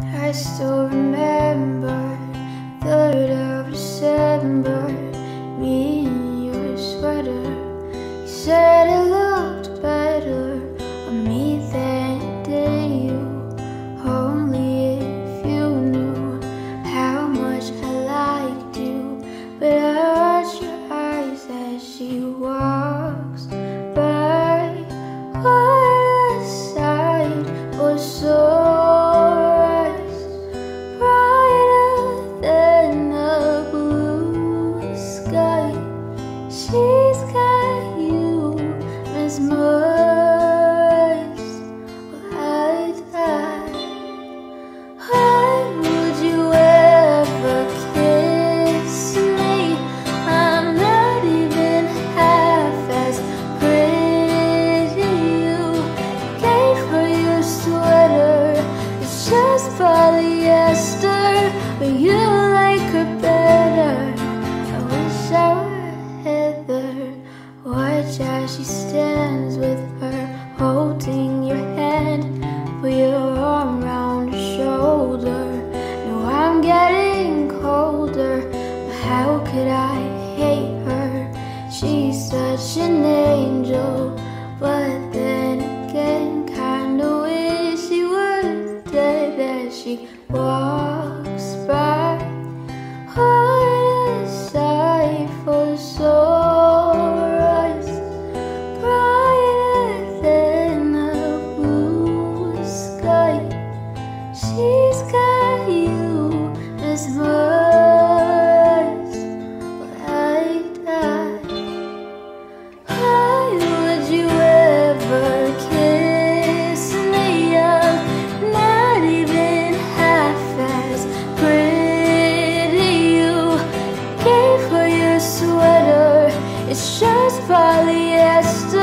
I still remember 3rd of December, me in your sweater. You said it looked better on me than it did you. Only if you knew how much I liked you. But I watch your eyes as she walks by. What a sight for so she's got you mesmerized. Why would you ever kiss me? I'm not even half as pretty. You gave her your sweater, it's just polyester, but you like her better. I wish I were Heather. Watch as she stands with her holding your hand, put your arm round her shoulder. No, I'm getting colder, but how could I hate her? She's such an angel, but then again kinda wish she was dead as she walks by. What a sight for souls, brighter than the blue sky. She's got you mesmerized. Will I die? Why would you ever kiss me? I'm not even half as pretty. You gave her your sweater, it's just polyester.